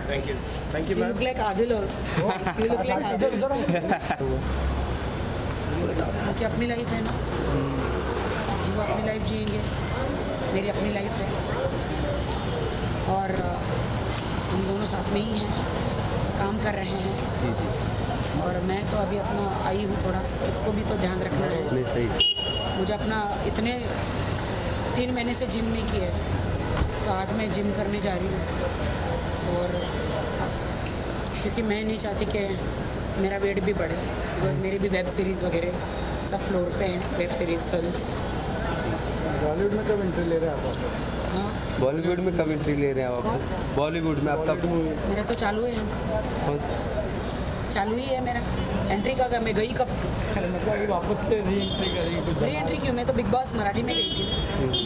Thank you. Thank you, You ma'am. look like Adil also. You look like Adil. क्योंकि अपनी life है ना, जी वो अपनी लाइफ जिएंगे, मेरी अपनी लाइफ है और हम दोनों साथ में ही हैं, काम कर रहे हैं। और मैं तो अभी अपना आई हूँ, थोड़ा खुद को भी तो ध्यान रखना है। नहीं सही। मुझे अपना इतने 3 महीने से जिम नहीं किया है, तो आज मैं जिम करने जा रही हूँ। और क्योंकि मैं नहीं चाहती कि मेरा वेट भी बढ़े, बिकॉज मेरी भी वेब सीरीज़ वगैरह सब फ्लोर पे हैं, वेब सीरीज़ फिल्म्स। बॉलीवुड में कब एंट्री ले रहे हैं आप? हाँ, बॉलीवुड में कब एंट्री ले रहे हैं आप? बॉलीवुड में आपका मेरा तो चालू है, चालू ही है मेरा। एंट्री का मैं गई कब थी? मतलब अभी वापस से री एंट्री करेंगे? री एंट्री क्यों? मैं तो बिग बॉस मराठी में गई थी।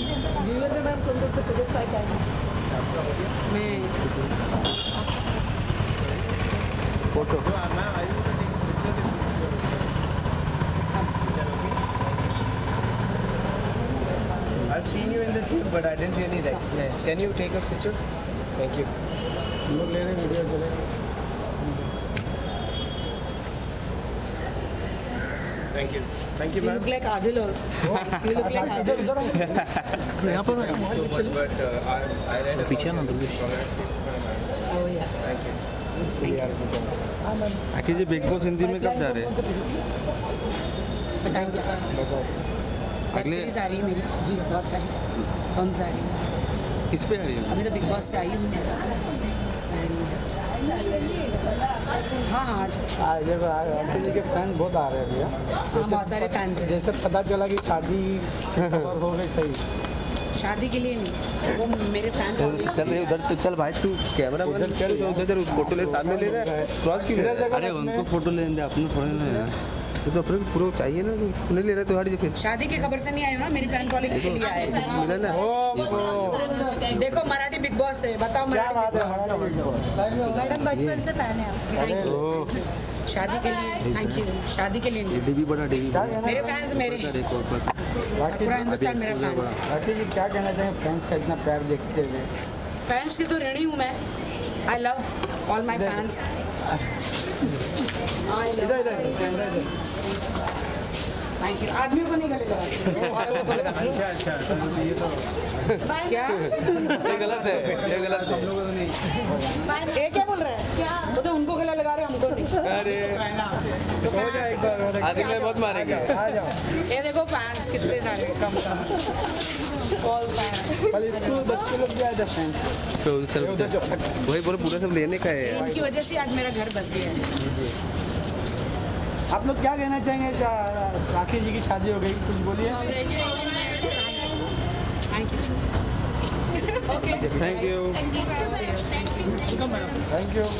मैं photo I've seen you in the gym, but I didn't really recognize. Can you take a picture? Thank you. हम लोग ले रहे हैं वीडियो चले। Thank you. Thank you, You ma'am. look like Adil also. You look like Adil. यहाँ पर So much, but I read पीछे ना दूर। Oh yeah. Thank you. आखिर जी बिग बॉस हिंदी में कब जा रहे हैं? बताएंगे। वेब अगले सीरीज आ रही है मेरी, जी बहुत सारी फिल्म्स आ रही हैं। किस पे आ रही है? अभी तो बिग बॉस से आई हूँ मैं। हाँ हाँ आज जब आंटी जी के फैन बहुत आ रहे हैं भैया। हाँ बहुत सारे फैंस हैं। जैसे पता चला कि शादी खबर हो गई सही। शादी के लिए नहीं, वो मेरे फैन चल रहे उधर तो चल भाई, तू कैमरा उधर चल, उधर फोटो ले, साथ में ले रहा है, क्रॉस क्यों ले रहा है? अरे उनको फोटो लेने दे, अपने थोड़े ना यार, तो अपने को पूरा चाहिए ना, तू नहीं ले रहा तो हट जा फिर। शादी की खबर से नहीं आई हो ना, मेरी फैन कॉलेज के लिए आए। मिला ना देखो मराठी बिग बॉस है, बताओ मराठी बिग बॉस। मैडम बचपन से फैन है आपके। Thank you. शादी के लिए थैंक यू, शादी के लिए नहीं, डीबी बड़ा डीबी मेरे फैंस मेरे हैं, पूरा हिंदुस्तान मेरा फैंस है। आंटी जी क्या कहना चाहेंगे फ्रेंड्स का इतना प्यार देखते हुए? फैंस की तो ऋणी हूँ मैं। I love all my fans. Thank you. आदमी को नहीं गले लगा। अच्छा, ये तो क्या ये गलत है, ये गलत है। ये क्या बोल रहे हैं? क्या वो तो उनको गला लगा रहे हैं, हमको नहीं। अरे तो फैन- आदिल में बहुत मारेंगे। आ जाओ। ये देखो फैंस कितने सारे कम ऑल फैन। कल स्कूल बच्चे लोग भी आए थे फ्रेंड्स। तो चल वही बोले पूरा सब लेने का है। इनकी वजह से आज मेरा घर बस गया है। आप लोग क्या कहना चाहेंगे? राखी जी की शादी हो गई, कुछ बोलिए। Thank you. Okay thank you. Thank you.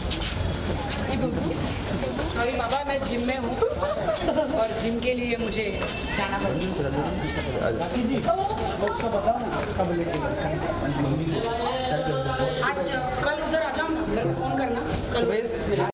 अभी बाबा मैं जिम में हूँ और जिम के लिए मुझे जाना पड़ेगा। राखी जी उसका बताओ ना कब लेके आज कल उधर आ जाओ ना, मेरे को फ़ोन करना कल।